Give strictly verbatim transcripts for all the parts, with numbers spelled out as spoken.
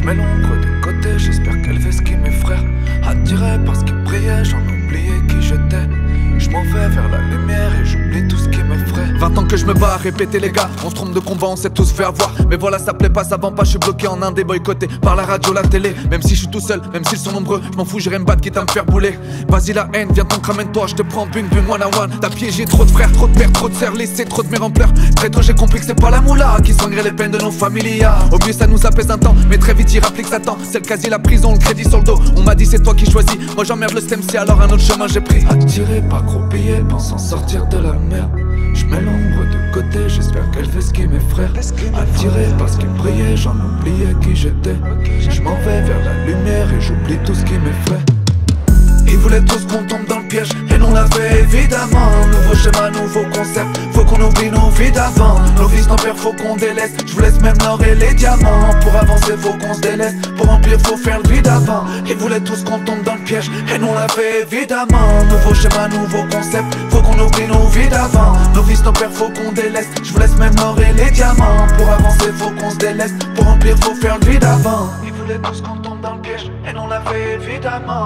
mets l'ombre de côté, j'espère qu'elle fait ce qui m'effraie. Attiré par ce qui brillait, j'en oubliais qui j'étais. Je m'en vais vers la lumière et j'oublie tout ce qui m'effraie. Vingt ans que je me bats à répéter les gars. On se trompe de combat, on s'est tous fait avoir. Mais voilà, ça plaît pas, ça vend pas, je suis bloqué en indé, boycotté par la radio, la télé. Même si je suis tout seul, même s'ils sont nombreux, je m'en fous, j'irai me battre quitte à me faire bouler. Vas-y la haine, viens t'en ramène-toi, je te prends bune bune one on one. T'as piégé trop de frères, trop de pères, trop de sœurs, laissé trop de mères en pleurs. Très tôt j'ai compris que c'est pas la moula qui soignerait les peines de nos familias. Au mieux ça nous apaise un temps, mais très vite il rapplique Satan. C'est le casier, la prison, le crédit sur le dos. On m'a dit c'est toi qui choisis, moi j'emmerde le stem, c'est alors un autre chemin j'ai pris. Attiré par gros billets, pensant sortir de la merde. Je mets l'ombre de côté, j'espère qu'elle fait ce qui m'effraie. Attiré par ce qui brillait, j'en oubliais qui j'étais. Je m'en vais vers la lumière et j'oublie tout ce qui m'effraie. Ils voulaient tous qu'on tombe dans le piège et non l'a fait évidemment. Nouveau schéma, nouveau concept, faut qu'on oublie nos vies d'avant. Nos vies sans père, faut qu'on délaisse. Je vous laisse même l'or et les diamants. Pour avancer, faut qu'on se délaisse. Pour remplir, faut faire le vide d'avant. Ils voulaient tous qu'on tombe dans le piège et non l'a fait évidemment. Nouveau schéma, nouveau concept, faut qu'on oublie nos vies d'avant. Nos vies sans père, faut qu'on délaisse. Je vous laisse même l'or et les diamants. Pour avancer, faut qu'on se délaisse. Pour remplir, faut faire le vide d'avant. Ils voulaient tous qu'on tombe dans le piège et non l'a fait évidemment.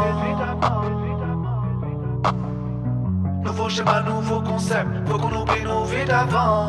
Nouveau schéma, nouveau concept, faut qu'on oublie nos vies d'avant.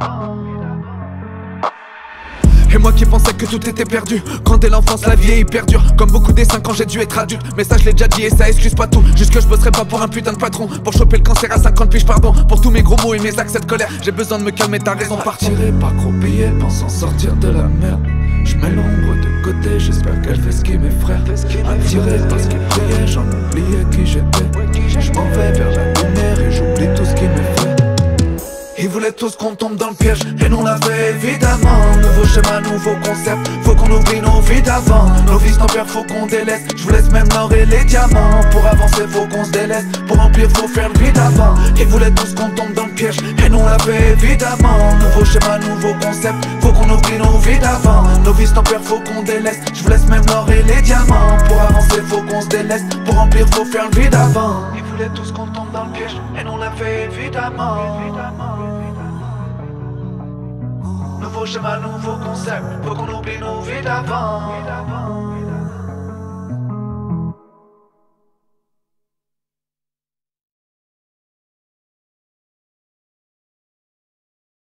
Et moi qui pensais que tout était perdu. Quand dès l'enfance la vie est hyper dure. Comme beaucoup des cinq ans j'ai dû être adulte. Mais ça je l'ai déjà dit et ça excuse pas tout. Juste que je bosserai pas pour un putain de patron. Pour choper le cancer à cinquante piges pardon. Pour tous mes gros mots et mes accès de colère. J'ai besoin de me calmer, t'as raison par Attiré par gros billets, pensant sortir de la merde. Je mets l'ombre de côté, j'espère qu'elle fait ce qui m'effraie. Attiré par ce qui brillait, j'en oubliais qui j'étais. Je m'en vais vers la lumière et j'oublie tout ce qui m'effraie. Ils voulaient tous qu'on tombe dans le piège et non l'a fait évidemment. Nouveau schéma, nouveau concept, faut qu'on oublie nos vies d'avant. Nos vies sans père, faut qu'on délaisse. Je vous laisse même l'or et les diamants. Pour avancer, faut qu'on se délaisse. Pour remplir, faut faire le vide d'avant. Ils voulaient tous qu'on tombe dans le piège et non l'a fait évidemment. Nouveau schéma, nouveau concept, faut qu'on oublie nos vies d'avant. Nos vies sans père, faut qu'on délaisse. Je vous laisse même l'or et les diamants. Pour avancer, faut qu'on se délaisse. Pour remplir, faut faire le vide d'avant. Ils voulaient tous qu'on tombe dans le piège et non l'a fait évidemment. Nouveau schéma, nouveau concept, faut qu'on oublie nos vies d'avant.